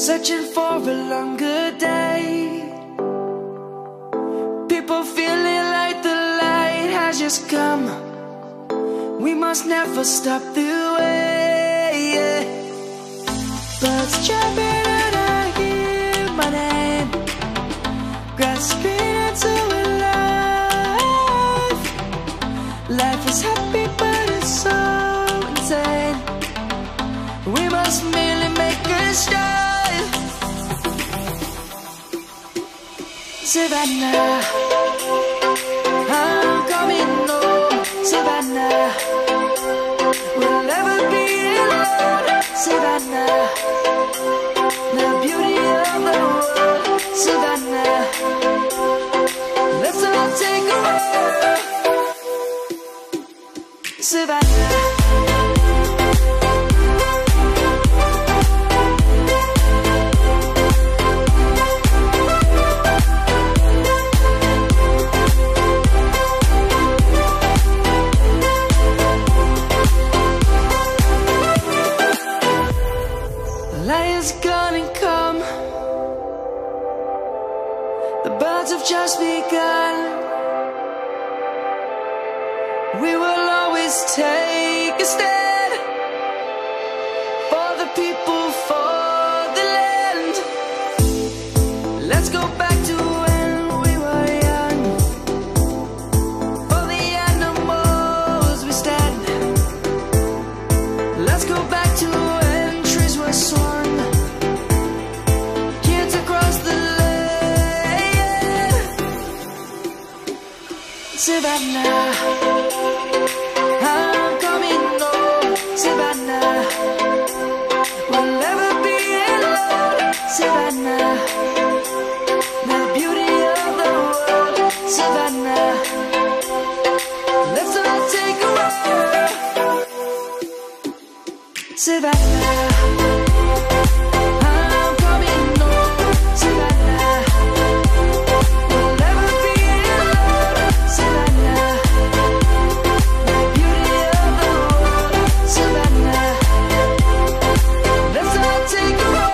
searching for a longer day. People feeling like the light has just come. We must never stop the way. Birds chirping and I hear my name, grasping into a life. Life is happy but it's so insane. We must merely make a start. Savannah, I'm coming home. Savannah, we'll never be alone. Savannah, the beauty of the world. Savannah, let's all take a walk. Savannah. Lion's gonna come. The birds have just begun. We will always take a stand for the people, for the land. Let's go back to when we were young. For the animals we stand. Let's go back to when trees were swung. Kids across the land. Savannah, I'm coming home. Savannah, we'll never be alone. Savannah, the beauty of the world. Savannah, let's all take a walk. Savannah, I'm coming home. Savannah, we'll never be alone. Savannah, the beauty of the world. Savannah, let's all take a walk.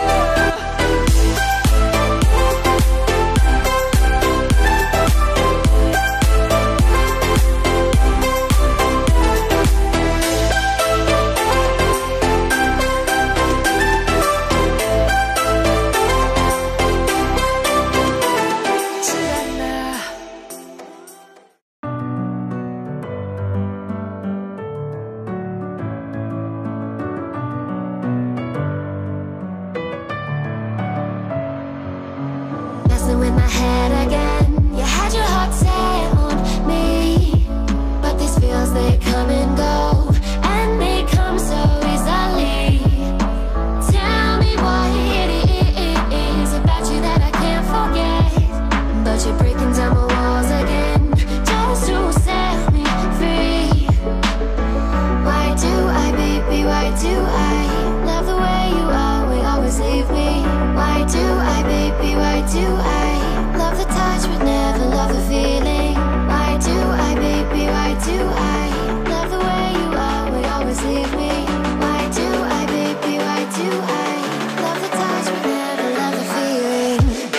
Messing with my head again. You had your heart set on me, but these feels, they come and go, and they come so easily. Tell me what it is about you that I can't forget, but you're breaking down my walls again just to set me free. Why do I, baby, why do I love the way you are, we always leave me? Why do I, baby, why do I love the touch but never love the feeling? Why do I, baby, why do I love the way you are, we always leave me? Why do I, baby, why do I love the touch but never love the feeling?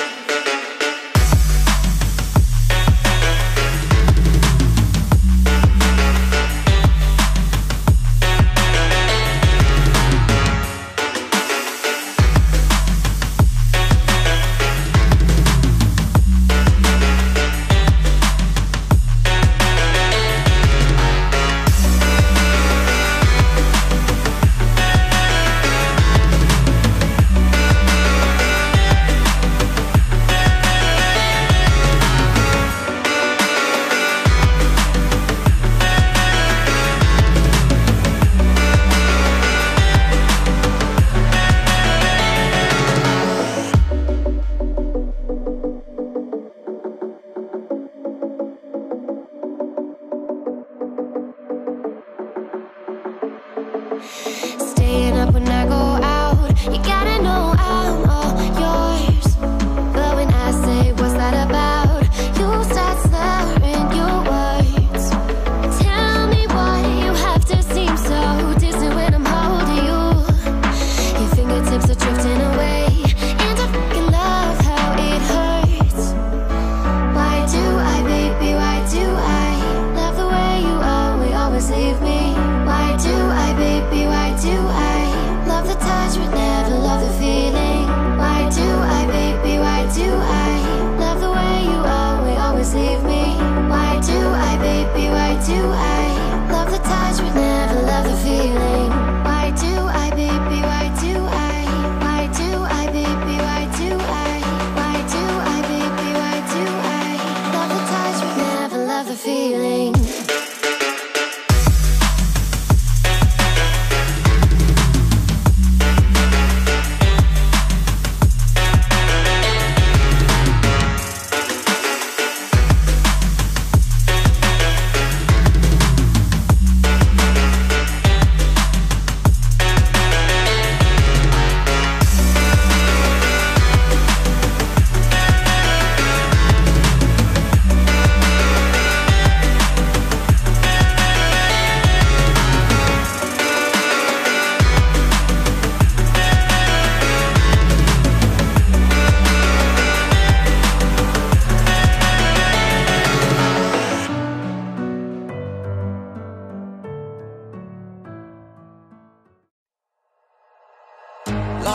Staying up when I go out, you gotta know I'm all yours. But when I say what's that about, you start slurring your words. Tell me why you have to seem so distant when I'm holding you. Your fingertips are drifting away,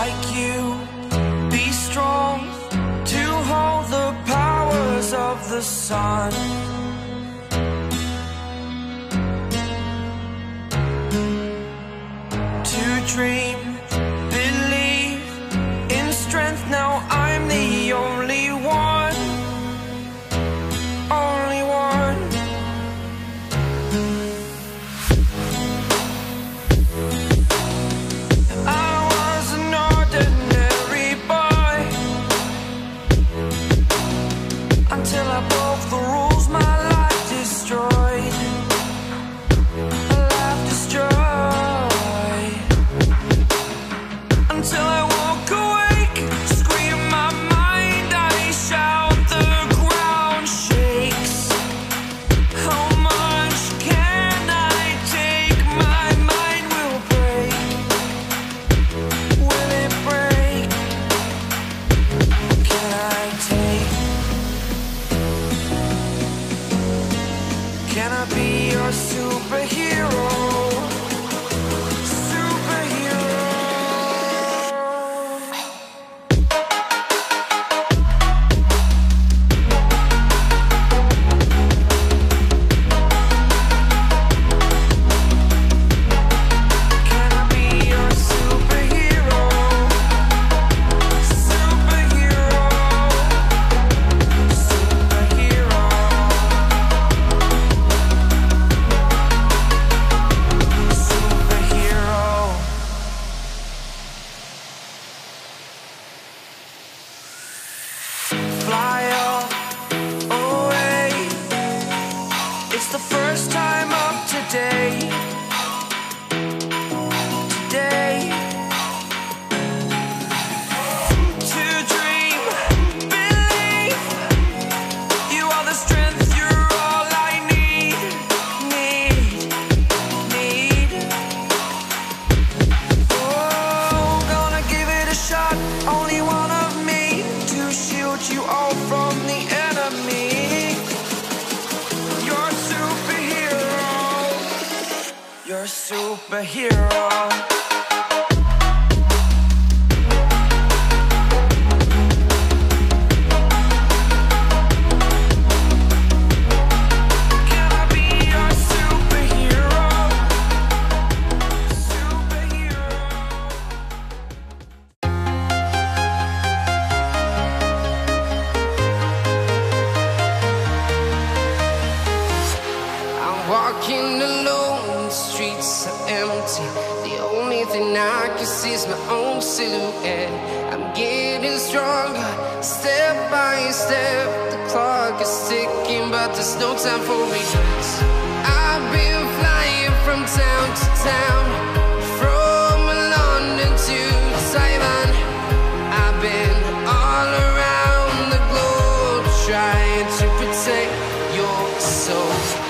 like you, be strong to hold the powers of the sun. To dream, believe in strength. Now I'm the only one, only one. I was an ordinary boy until I broke the rules. My life destroyed, a life destroyed. Until I walk awake, scream my mind, I shout, the ground shakes. How much can I take? My mind will break. Will it break? Can I take? Can I be your superhero? Fly away. It's the first time of today. Today. To dream, believe. You are the strength, you're all I need. Oh, gonna give it a shot. Only one of me to shield you all from the enemy. You're a superhero. You're a superhero. Can I be your superhero? Superhero. Walking alone, the streets are empty. The only thing I can see is my own silhouette. I'm getting stronger, step by step. The clock is ticking, but there's no time for regrets. I've been flying from town to town, from London to Taiwan. I've been all around the globe, trying to protect your soul.